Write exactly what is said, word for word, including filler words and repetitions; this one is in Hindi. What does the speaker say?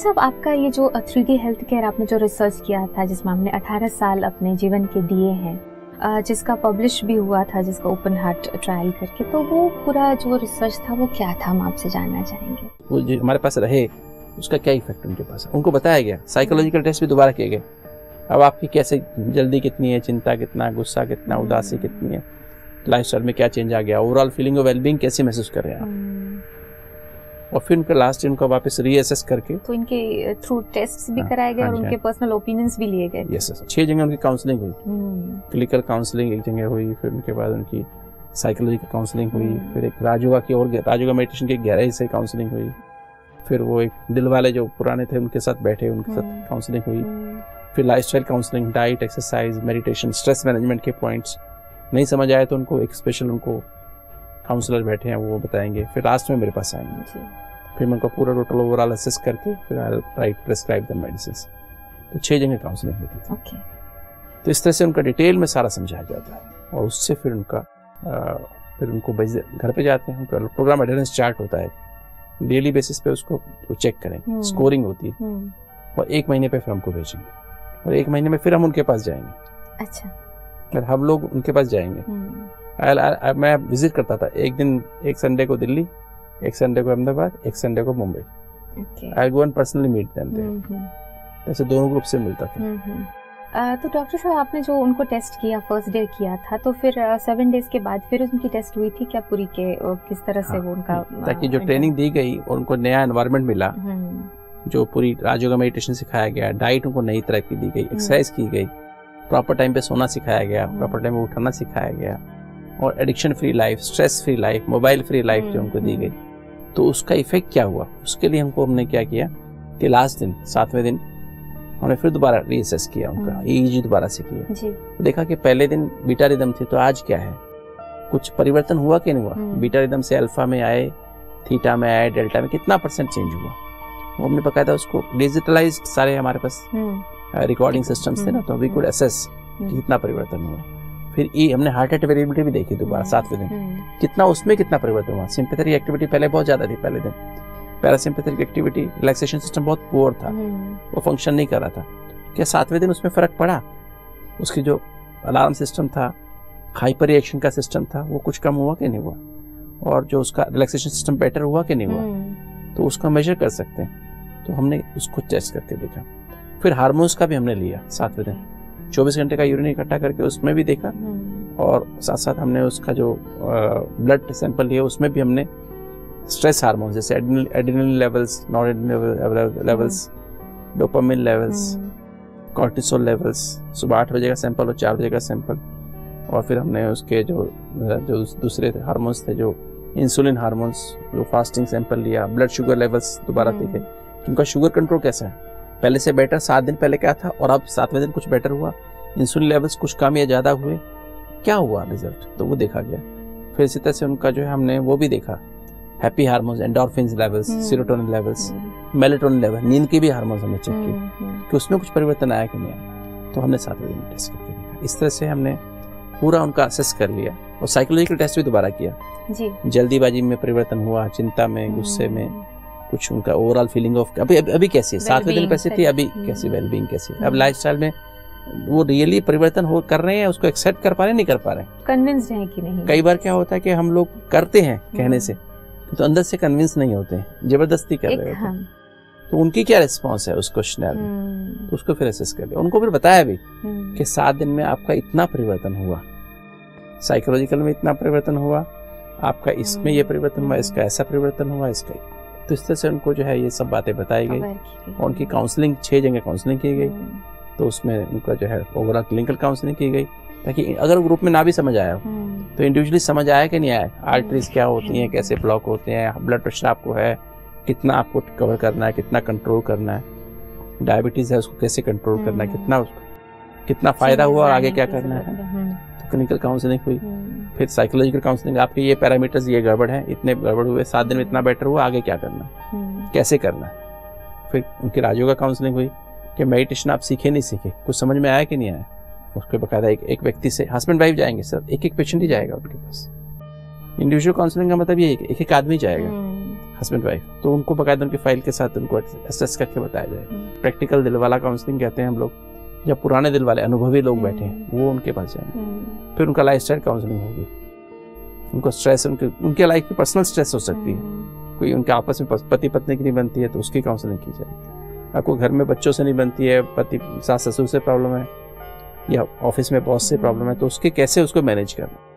साहब, आपका ये जो थ्री डी हेल्थ केयर आपने जो रिसर्च किया था, जिसमें हमने अठारह साल अपने जीवन के दिए हैं, जिसका पब्लिश भी हुआ था, जिसका ओपन हार्ट ट्रायल करके, तो वो पूरा जो रिसर्च था वो क्या था, हम आपसे जानना चाहेंगे। वो जो हमारे पास रहे उसका क्या इफेक्ट उनके पास, उनको बताया गया। साइकोलॉजिकल टेस्ट भी दोबारा किए गए। अब आपकी कैसे जल्दी कितनी है, चिंता कितना, गुस्सा कितना, उदासी कितनी है, लाइफस्टाइल में क्या चेंज आ गया, ओवरऑल फीलिंग ऑफ वेलबींग कैसे महसूस कर रहे हैं आप। और फिर उनका लास्ट इनको वापस रीअसेस करके तो इनके थ्रू टेस्ट भी कराए गए और उनके पर्सनल ओपिनियंस भी लिए गए। यस यस छह जगह उनकी काउंसलिंग हुई। क्लिनिकल काउंसलिंग एक जगह हुई, फिर उनके बाद उनकी साइकोलॉजिकल काउंसलिंग हुई, फिर एक राजोगा की और राजोगा मेडिटेशन की गहराई से काउंसलिंग हुई, फिर वो एक दिल वाले जो पुराने थे उनके साथ बैठे, उनके साथ काउंसलिंग हुई, फिर lifestyle counselling, diet, exercise, meditation, stress management के पॉइंट्स नहीं समझ आए तो उनको एक स्पेशल उनको काउंसलर बैठे हैं वो बताएंगे, फिर लास्ट में मेरे पास आएंगे, फिर मैं उनको पूरा टोटल ओवरऑल असेस करके फिर I write prescribe the medicine. तो छह जगह काउंसलिंग होती थी। okay. तो इस तरह से उनका डिटेल में सारा समझाया जाता है और उससे फिर उनका आ, फिर उनको घर पे जाते हैं, उनका प्रोग्राम एडेरेंस चार्ट होता है, डेली बेसिस पे उसको वो चेक करें, स्कोरिंग होती है और एक महीने पे फिर हमको भेजेंगे और एक महीने में फिर हम उनके पास जाएंगे। अच्छा, फिर हम लोग उनके पास जाएंगे। I, I, I, मैं विजिट करता था, एक दिन एक संडे को दिल्ली, एक संडे को अहमदाबाद, एक संडे को Mumbai. I go and personally meet them. ऐसे दोनों ग्रुप से मिलता था। Uh, तो डॉक्टर साहब, आपने जो उनको टेस्ट किया, फर्स्ट डे किया था, तो फिर सेवन uh, डेज के बाद फिर उनकी टेस्ट हुई थी क्या पूरी के uh, किस तरह से? हाँ, वो उनका ताकि जो ट्रेनिंग दी गई और उनको नया एनवायरनमेंट मिला, जो पूरी राजयोगा मेडिटेशन सिखाया गया, डाइट उनको नई तरह की दी गई, एक्सरसाइज की गई, प्रॉपर टाइम पे सोना सिखाया गया, प्रॉपर टाइम पे उठना सिखाया गया और addiction free life, stress free life, mobile free life जो उनको दी गई, तो उसका इफेक्ट क्या हुआ? उसके लिए हमको हमने क्या किया कि लास्ट दिन, सातवें दिन हमने फिर दोबारा रीअसेस किया उनका, ईईजी दोबारा से किया जी। तो देखा कि पहले दिन बीटा रिदम थी तो आज क्या है, कुछ परिवर्तन हुआ कि नहीं हुआ? बीटा रिदम से अल्फा में आए, थीटा में आए, डेल्टा में कितना परसेंट चेंज हुआ? वो हमने बकायदा उसको डिजिटलाइज्ड सारे हमारे पास रिकॉर्डिंग सिस्टम्स थे ना, तो वी कुड असेस कि कितना परिवर्तन हुआ। फिर ई हमने हार्ट रेट वेरिएबिलिटी भी देखी दोबारा सातवें दिन, कितना उसमें कितना परिवर्तन हुआ। सिंपैथेटिक एक्टिविटी पहले बहुत ज्यादा थी, पहले दिन पैरासिम्पैथेटिक एक्टिविटी, रिलैक्सेशन सिस्टम बहुत पुअर था, वो फंक्शन नहीं कर रहा था। क्या सातवें दिन उसमें फर्क पड़ा? उसकी जो अलार्म सिस्टम था, हाइपर रिएक्शन का सिस्टम था, वो कुछ कम हुआ कि नहीं हुआ? और जो उसका रिलैक्सेशन सिस्टम बेटर हुआ कि नहीं हुआ? तो उसका मेजर कर सकते हैं। तो हमने उसको टेस्ट करके देखा। फिर हार्मोन्स का भी हमने लिया सातवें दिन, चौबीस घंटे का यूरिन इकट्ठा करके उसमें भी देखा और साथ साथ हमने उसका जो ब्लड सैंपल लिया उसमें भी हमने स्ट्रेस हार्मोन जैसे adrenaline levels, noradrenaline levels, dopamine levels, cortisol levels, सुबह आठ बजे का सैंपल और चार बजे का सैंपल, और फिर हमने उसके जो जो दूसरे हार्मोन्स थे, जो इंसुलिन हार्मोन्स, जो फास्टिंग सैंपल लिया, ब्लड शुगर लेवल्स दोबारा देखे कि उनका शुगर कंट्रोल कैसा है, पहले से बेटर, सात दिन पहले क्या था और अब सातवें दिन कुछ बेटर हुआ, इंसुलिन लेवल्स कुछ कम या ज़्यादा हुए, क्या हुआ रिजल्ट, तो वो देखा गया। फिर इसी तरह से उनका जो है हमने वो भी देखा, happy hormones, endorphins levels, serotonin levels, melatonin level, नींद के भी हार्मोन्स हमने चेक किए कि उसमें कुछ परिवर्तन आया कि नहीं आया, तो हमने सातवें दिन टेस्ट करके देखा। इस तरह से हमने पूरा उनका असेस कर लिया और साइकोलॉजिकल टेस्ट भी दोबारा किया जी। जल्दीबाजी में परिवर्तन हुआ, चिंता में, गुस्से में, कुछ उनका ओवरऑल फीलिंग ऑफ अभी अभी कैसी है, सातवें दिन कैसी थी, अभी कैसी वेलबींग कैसी है, अब लाइफस्टाइल में वो रियली परिवर्तन हो कर रहे हैं, उसको एक्सेप्ट कर पा रहे हैं, नहीं कर पा रहे, कन्विंस्ड हैं कि नहीं। कई बार क्या होता है कि हम लोग करते हैं कहने से, तो अंदर से कन्विंस नहीं होते, जबरदस्ती कर रहे होते हैं। तो उनकी क्या रिस्पॉन्स है उस क्वेश्चनर में, तो उसको फिर असेस कर लिया। उनको फिर बताया भी कि सात दिन में आपका इतना परिवर्तन हुआ, साइकोलॉजिकल में इतना परिवर्तन हुआ, आपका इसमें ये परिवर्तन हुआ, इसका ऐसा परिवर्तन हुआ, इसका। तो इस तरह से उनको जो है ये सब बातें बताई गई और उनकी काउंसलिंग, छह जगह काउंसलिंग की गई। तो उसमें उनका जो है ओवरऑल क्लिनिकल काउंसलिंग की गई, ताकि अगर ग्रुप में ना भी समझ आया तो इंडिविजुअली समझ आया कि नहीं आया, आर्टरीज क्या होती हैं, कैसे ब्लॉक होते हैं, ब्लड प्रेशर आपको है, कितना आपको कवर करना है, कितना कंट्रोल करना है, डायबिटीज है उसको कैसे कंट्रोल करना है, कितना उसको कितना फायदा हुआ और आगे क्या करना है। तो क्लिनिकल काउंसलिंग हुई, फिर साइकोलॉजिकल काउंसलिंग, आपके ये पैरामीटर्स ये गड़बड़ है, इतने गड़बड़ हुए, सात दिन में इतना बेटर हुआ, आगे क्या करना है, कैसे करना है। फिर उनकी राजयोगा काउंसलिंग हुई कि मेडिटेशन आप सीखे नहीं सीखे, कुछ समझ में आया कि नहीं आया। उसके बकायदा एक एक व्यक्ति से, हस्बैंड वाइफ जाएंगे सर, एक एक पेशेंट ही जाएगा उनके पास। इंडिविजुअल काउंसलिंग का मतलब ये है कि एक एक आदमी जाएगा, हस्बैंड वाइफ, तो उनको बकायदा उनकी फाइल के साथ उनको असेस करके बताया जाए। प्रैक्टिकल दिल वाला काउंसलिंग कहते हैं हम लोग, जब पुराने दिल वाले अनुभवी लोग बैठे हैं वो उनके पास जाएंगे। फिर उनका लाइफस्टाइल काउंसलिंग होगी, उनको स्ट्रेस, उनके उनके लाइफ की पर्सनल स्ट्रेस हो सकती है, कोई उनके आपस में पति पत्नी की नहीं बनती है तो उसकी काउंसलिंग की जाएगी। आपको घर में बच्चों से नहीं बनती है, पति सास ससुर से प्रॉब्लम है, या ऑफिस में बॉस से प्रॉब्लम है, तो उसके कैसे उसको मैनेज करना।